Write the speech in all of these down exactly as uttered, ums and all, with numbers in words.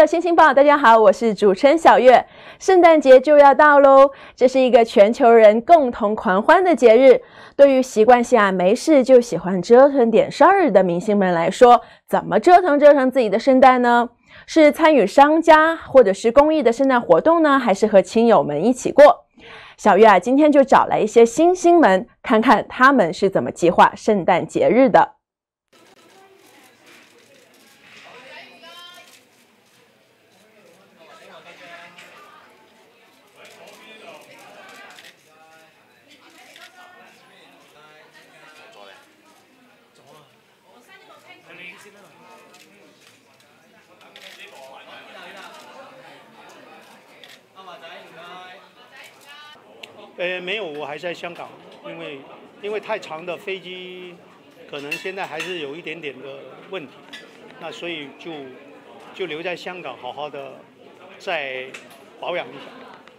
的星星报，大家好，我是主持人小月。圣诞节就要到喽，这是一个全球人共同狂欢的节日。对于习惯性啊没事就喜欢折腾点事儿的明星们来说，怎么折腾折腾自己的圣诞呢？是参与商家或者是公益的圣诞活动呢，还是和亲友们一起过？小月啊，今天就找来一些星星们，看看他们是怎么计划圣诞节日的。 呃，没有，我还在香港，因为因为太长的飞机，可能现在还是有一点点的问题，那所以就就留在香港，好好的再保养一下。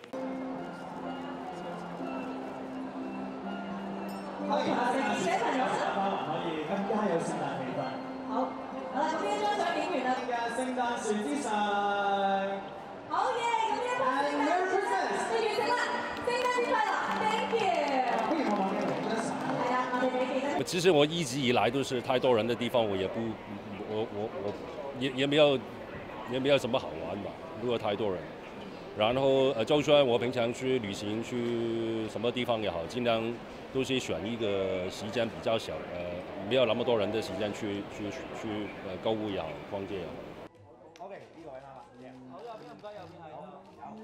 可以小朋友可以更加有聖誕氣氛。好，好啦，咁呢一張相影完啦。嘅聖誕樹之上。好嘅，咁呢一 part 聖誕樹就完成啦。聖誕節快樂 ，Thank you。不如我望你影張相。係啊，我哋你記得。 其实我一直以来都是太多人的地方，我也不，我我我也也没有也没有什么好玩吧。如果太多人，然后呃，就算我平常去旅行去什么地方也好，尽量都是选一个时间比较小，呃，没有那么多人的时间去去去呃购物也好，逛街也好。 OK， 呢個位啱啦。好，右邊唔該，右邊係。有。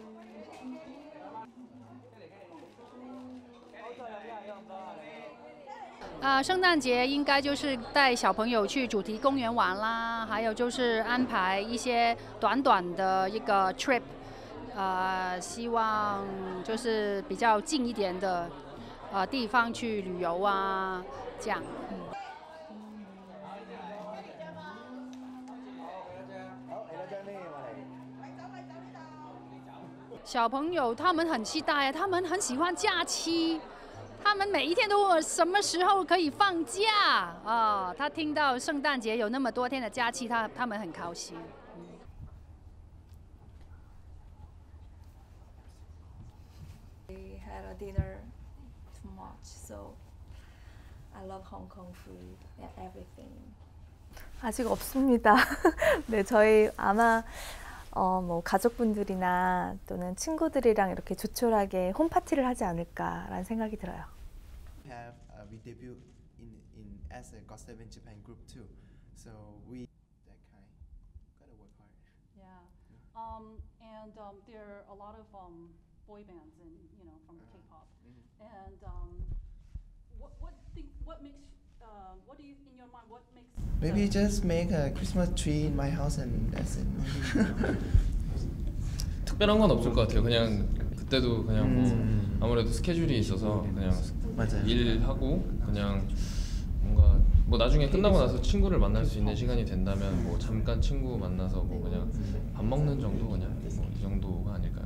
啊，圣诞节应该就是带小朋友去主题公园玩啦，还有就是安排一些短短的一个 trip， 呃，希望就是比较近一点的呃地方去旅游啊，这样。嗯。小朋友他们很期待，他们很喜欢假期。他们每一天都问什么时候可以放假啊、哦！他听到圣诞节有那么多天的假期，他他们很高兴。 We had a dinner too much, so I love Hong Kong food and everything. 아직 없습니다. 네, 저희 아마 어, 뭐 가족분들이나 또는 친구들이랑 이렇게 조촐하게 홈파티를 하지 않을까라는 생각이 들어요. Have uh, we debut in in as a got seven Japan group too, so we that kind gotta work hard. Yeah, um, and um, there are a lot of um, boy bands and you know from uh, K-pop, mm-hmm. and um, what what think what makes uh, what do you in your mind what makes maybe just make a Christmas tree in my house and that's it. 특별한 건 없을 것 같아요. 그냥 그때도 그냥 음. 뭐 아무래도 스케줄이 있어서 그냥 맞아요. 일하고 그냥 뭔가 뭐 나중에 끝나고 나서 친구를 만날 수 있는 시간이 된다면 뭐 잠깐 친구 만나서 뭐 그냥 밥 먹는 정도 그냥 뭐 이 정도가 아닐까요?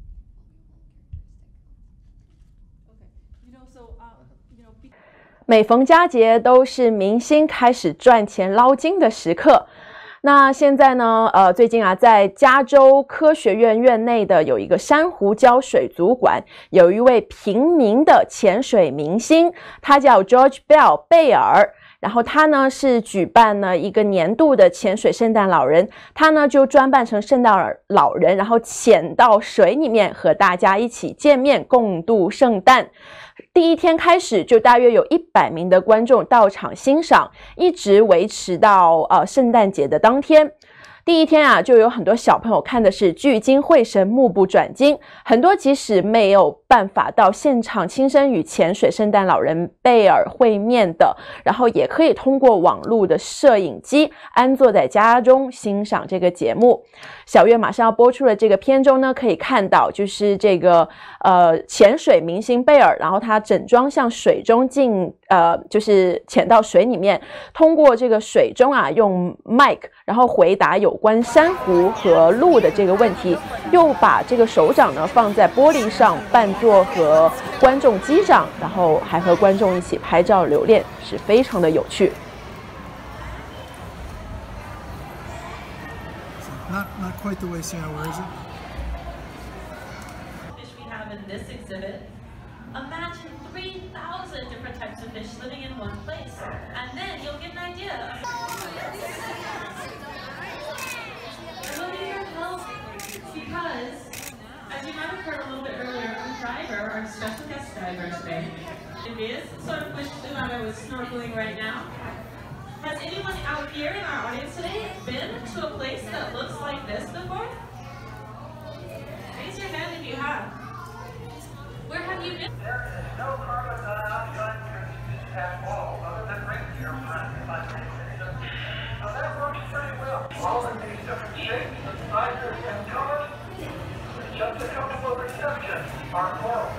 每逢佳节都是明星开始赚钱捞金的时刻。那现在呢，呃，最近啊，在加州科学院院内的有一个珊瑚礁水族馆，有一位平民的潜水明星，他叫 George Bell 贝尔。然后他呢是举办呢一个年度的潜水圣诞老人，他呢就装扮成圣诞老人，然后潜到水里面和大家一起见面，共度圣诞。第一天开始就大约有一百名的观众到场欣赏，一直维持到呃圣诞节的当天。第一天啊，就有很多小朋友看的是聚精会神、目不转睛，很多即使没有办法到现场亲身与潜水圣诞老人贝尔会面的，然后也可以通过网络的摄影机安坐在家中欣赏这个节目。小月马上要播出的这个片中呢，可以看到就是这个呃潜水明星贝尔，然后他整装向水中进呃就是潜到水里面，通过这个水中啊用 mic 然后回答有关珊瑚和鹿的这个问题，又把这个手掌呢放在玻璃上扮作和观众击掌，然后还和观众一起拍照留念，是非常的有趣。 Not not quite the way Santa wears it. Fish we have in this exhibit. Imagine three thousand different types of fish living in one place, and then you'll get an idea. Look at your help, because as you might have heard a little bit earlier from the diver, our special guest diver today, it is sort of wish Umada was snorkeling right now. Has anyone out here in our audience today been to a place that looks like this before? Raise your hand if you have. Where have you been? There is no carbon dioxide produced at all, other than reindeer breath. Now that works pretty well. All of these different shapes and sizes and colors, with just a couple of exceptions, are coral.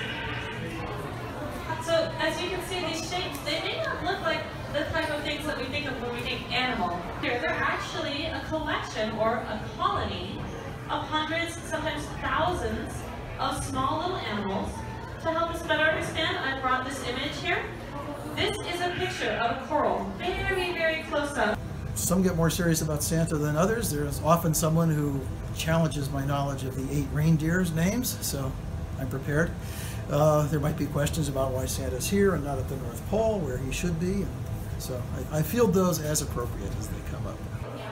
So as you can see, these shapes, they may not look like the type of things that we think of when we think animal. Here, they're actually a collection or a colony of hundreds, sometimes thousands of small little animals. To help us better understand, I brought this image here. This is a picture of a coral, very, very close up. Some get more serious about Santa than others. There's often someone who challenges my knowledge of the eight reindeers' names, so I'm prepared. Uh, there might be questions about why Santa's here and not at the North Pole, where he should be. And so I, I field those as appropriate as they come up.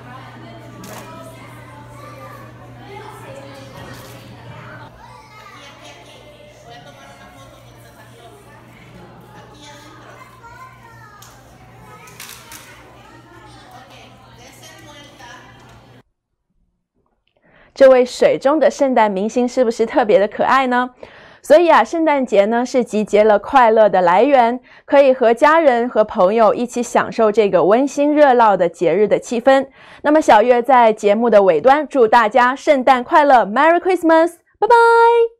这位水中的圣诞明星是不是特别的可爱呢？所以啊，圣诞节呢是集结了快乐的来源，可以和家人和朋友一起享受这个温馨热闹的节日的气氛。那么小月在节目的尾端祝大家圣诞快乐 ，Merry Christmas， 拜拜。